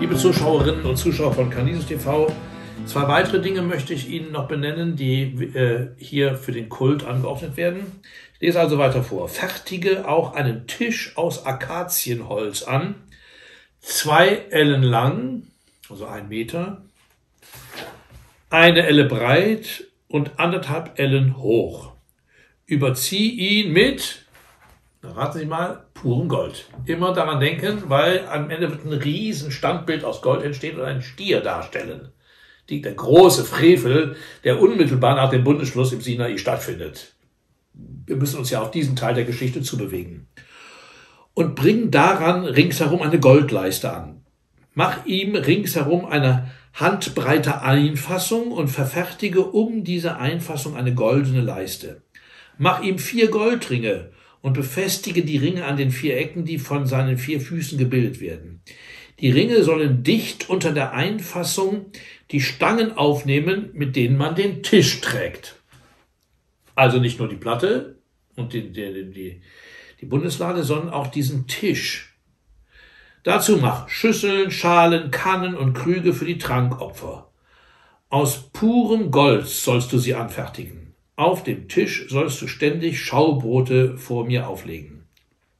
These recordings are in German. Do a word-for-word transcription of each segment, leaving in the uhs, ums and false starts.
Liebe Zuschauerinnen und Zuschauer von Canisius T V, zwei weitere Dinge möchte ich Ihnen noch benennen, die äh, hier für den Kult angeordnet werden. Ich lese also weiter vor. Fertige auch einen Tisch aus Akazienholz an, zwei Ellen lang, also ein Meter, eine Elle breit und anderthalb Ellen hoch. Überzieh ihn mit, raten Sie mal, purem Gold. Immer daran denken, weil am Ende wird ein riesen Standbild aus Gold entstehen und einen Stier darstellen. Die, der große Frevel, der unmittelbar nach dem Bundesschluss im Sinai stattfindet. Wir müssen uns ja auf diesen Teil der Geschichte zubewegen. Und bring daran ringsherum eine Goldleiste an. Mach ihm ringsherum eine handbreite Einfassung und verfertige um diese Einfassung eine goldene Leiste. Mach ihm vier Goldringe und befestige die Ringe an den vier Ecken, die von seinen vier Füßen gebildet werden. Die Ringe sollen dicht unter der Einfassung die Stangen aufnehmen, mit denen man den Tisch trägt. Also nicht nur die Platte und die, die, die, die Bundeslade, sondern auch diesen Tisch. Dazu mach Schüsseln, Schalen, Kannen und Krüge für die Trankopfer. Aus purem Gold sollst du sie anfertigen. Auf dem Tisch sollst du ständig Schaubrote vor mir auflegen.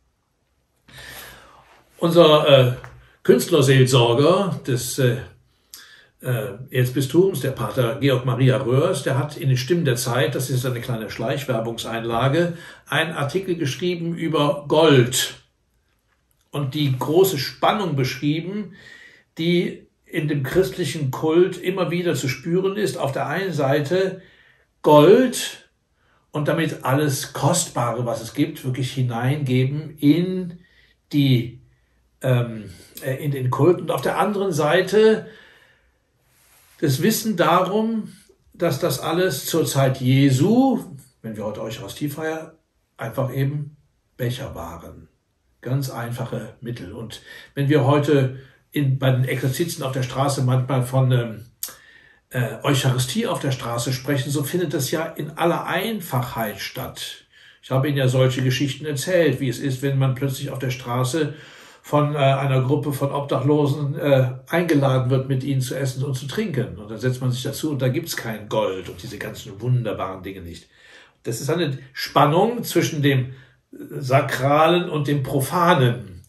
Unser äh, Künstlerseelsorger des äh, äh, Erzbistums, der Pater Georg Maria Röhrs, der hat in den Stimmen der Zeit, das ist eine kleine Schleichwerbungseinlage, einen Artikel geschrieben über Gold und die große Spannung beschrieben, die in dem christlichen Kult immer wieder zu spüren ist. Auf der einen Seite Gold und damit alles Kostbare, was es gibt, wirklich hineingeben in die ähm, in den Kult. Und auf der anderen Seite das Wissen darum, dass das alles zur Zeit Jesu, wenn wir heute Eucharistie feiern, einfach eben Becher waren. Ganz einfache Mittel. Und wenn wir heute in, bei den Exerzitien auf der Straße manchmal von ähm, Äh, Eucharistie auf der Straße sprechen, so findet das ja in aller Einfachheit statt. Ich habe Ihnen ja solche Geschichten erzählt, wie es ist, wenn man plötzlich auf der Straße von äh, einer Gruppe von Obdachlosen äh, eingeladen wird, mit ihnen zu essen und zu trinken. Und dann setzt man sich dazu und da gibt's kein Gold und diese ganzen wunderbaren Dinge nicht. Das ist eine Spannung zwischen dem Sakralen und dem Profanen.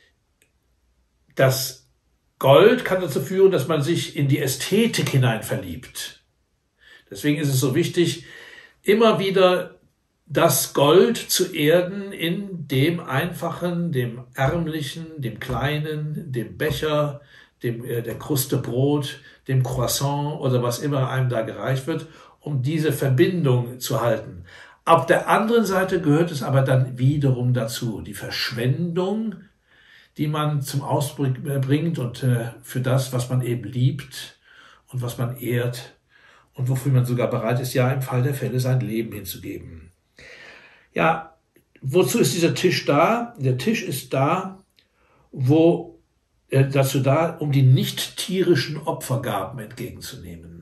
Das Gold kann dazu führen, dass man sich in die Ästhetik hinein verliebt. Deswegen ist es so wichtig, immer wieder das Gold zu erden in dem Einfachen, dem Ärmlichen, dem Kleinen, dem Becher, dem, äh, der Kruste Brot, dem Croissant oder was immer einem da gereicht wird, um diese Verbindung zu halten. Auf der anderen Seite gehört es aber dann wiederum dazu, die Verschwendung, die man zum Ausdruck bringt und äh, für das, was man eben liebt und was man ehrt und wofür man sogar bereit ist, ja im Fall der Fälle sein Leben hinzugeben. Ja, wozu ist dieser Tisch da? Der Tisch ist da, wo äh, dazu da, um die nicht tierischen Opfergaben entgegenzunehmen.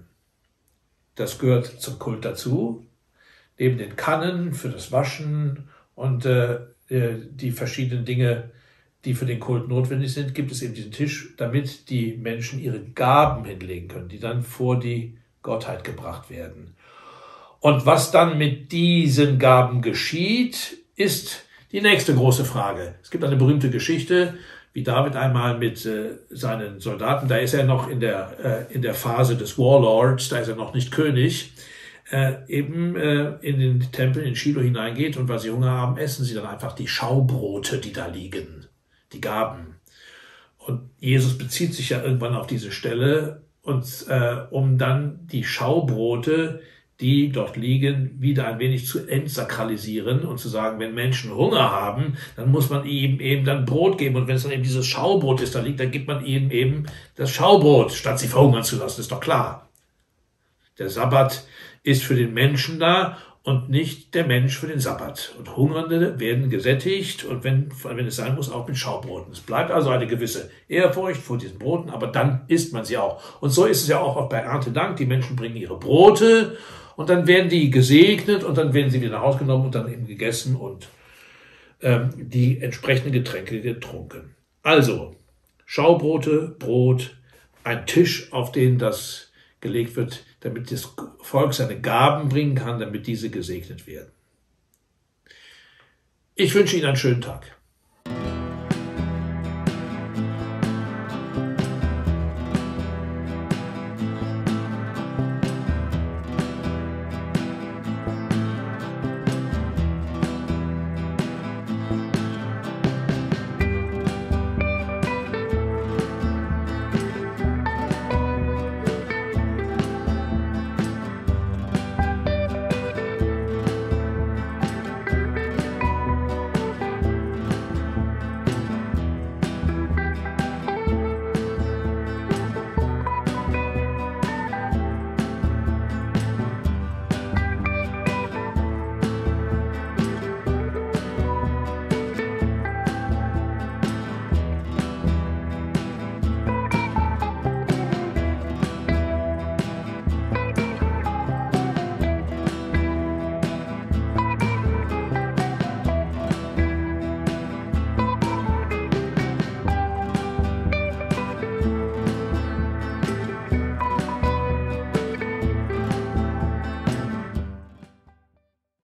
Das gehört zum Kult dazu, neben den Kannen für das Waschen und äh, die verschiedenen Dinge, die für den Kult notwendig sind, gibt es eben diesen Tisch, damit die Menschen ihre Gaben hinlegen können, die dann vor die Gottheit gebracht werden. Und was dann mit diesen Gaben geschieht, ist die nächste große Frage. Es gibt eine berühmte Geschichte, wie David einmal mit äh, seinen Soldaten, da ist er noch in der, äh, in der Phase des Warlords, da ist er noch nicht König, äh, eben äh, in den Tempel in Shiloh hineingeht und weil sie Hunger haben, essen sie dann einfach die Schaubrote, die da liegen. Die Gaben. Und Jesus bezieht sich ja irgendwann auf diese Stelle, und äh, um dann die Schaubrote, die dort liegen, wieder ein wenig zu entsakralisieren und zu sagen, wenn Menschen Hunger haben, dann muss man ihnen eben dann Brot geben. Und wenn es dann eben dieses Schaubrot ist, da liegt, dann gibt man ihnen eben das Schaubrot, statt sie verhungern zu lassen, ist doch klar. Der Sabbat ist für den Menschen da und nicht der Mensch für den Sabbat. Und Hungernde werden gesättigt und wenn, wenn es sein muss, auch mit Schaubroten. Es bleibt also eine gewisse Ehrfurcht vor diesen Broten, aber dann isst man sie auch. Und so ist es ja auch bei Erntedank. Die Menschen bringen ihre Brote und dann werden die gesegnet und dann werden sie wieder nach Hause genommen und dann eben gegessen und ähm, die entsprechenden Getränke getrunken. Also, Schaubrote, Brot, ein Tisch, auf den das gelegt wird, damit das Volk seine Gaben bringen kann, damit diese gesegnet werden. Ich wünsche Ihnen einen schönen Tag.